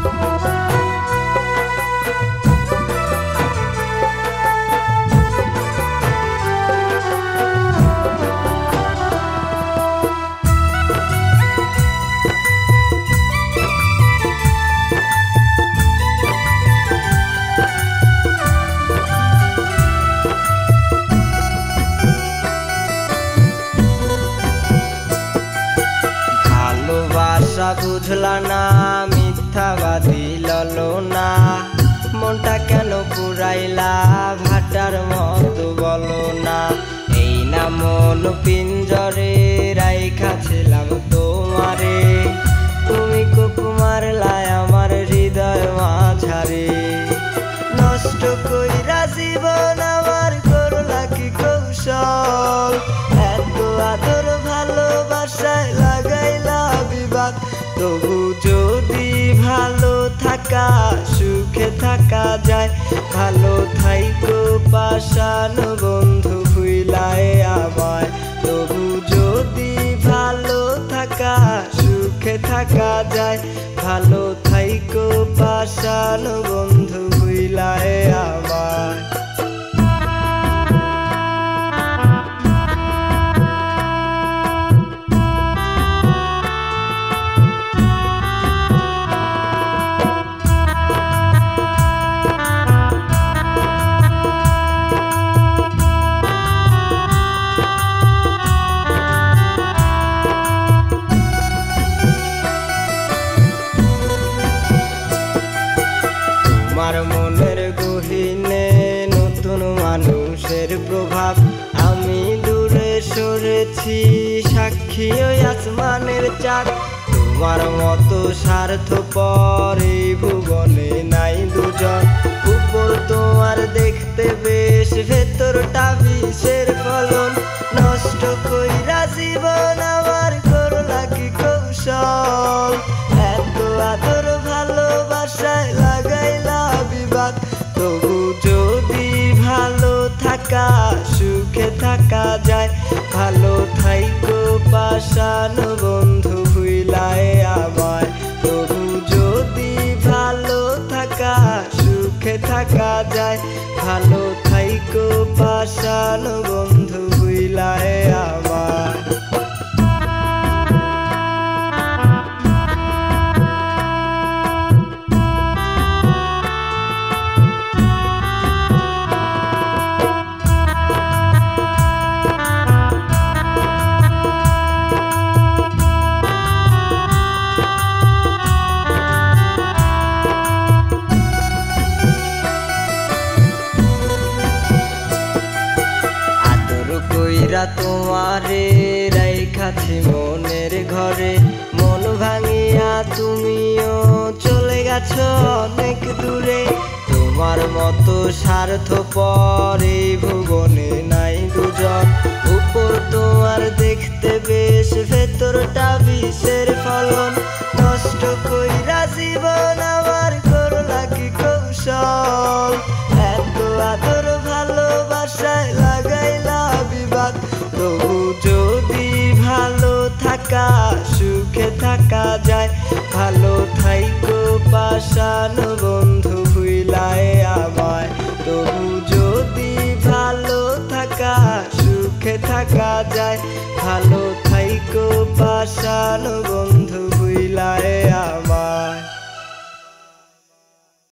বুঝলা না মিথ্যাবাদী ললনা মনটা কেন পুরাইলা ভাটার মতো বলো না। এই না মন পিঞ্জরে রাইখাছিলাম তোমারে, তুমি কুক মারলাই আমার হৃদয় মাঝারে। নষ্ট কইরা জীবন আমার করলা কি কৌশল, এত আদর ভালোবাসায় লাগাইলা বিবাদ। তবু যদি ভালো থাকা সুখে থাকা যায়, ভালো থাইকো পাশান বন্ধু ভুইলায় আমায়। তবু যদি ভালো থাকা সুখে থাকা যায়, ভালো থাইকো পাশান বন্ধু ভুইলায় আমায়। তোমার মনের গহীনে নতুন মানুষের প্রভাব, আমি দূরে সরেছি সাক্ষী ওই আসমানের চাঁদ। তোমার মতো স্বার্থপর এই ভুবনে নাই দুজন, উপর তোমার দেখতে বেশ ভেতরটা বিষের ফলন। নষ্ট কইরা জীবন আমার করলা কি কৌশল, এত আদর ভালোবাসায় লাগাইলা বিবাদ। তবু যদি ভালো থাকা সুখে থাকা যায়, ভালো থাইকো পাশান বন্ধু ভুইলায় আমায়। তবু যদি ভালো থাকা সুখে থাকা যায়, ভালো থাইকো পাশান বন্ধু ভুইলায় আমায়। তোমারে রাইখাছি মনের ঘরে, মন ভাঙিয়া তুমিও চলে গেছো অনেক দূরে। তোমার মতো স্বার্থপর এই ভুবনে নাই দুজন, উপর তোমার দেখতে বেশ ভেতরটা বিষের ফলন। নষ্ট কইরা জীবন আমার করলা কি কৌশল, এত আদর ভালোবাসায় লাগাইলা বিবাদ। তবু যদি ভালো থাকা সুখে থাকা যায়, ভালো থাইকো পাশান বন্ধু ভুইলায় আমায়। তবু যদি ভালো থাকা সুখে থাকা যায়, ভালো থাইকো পাশান বন্ধু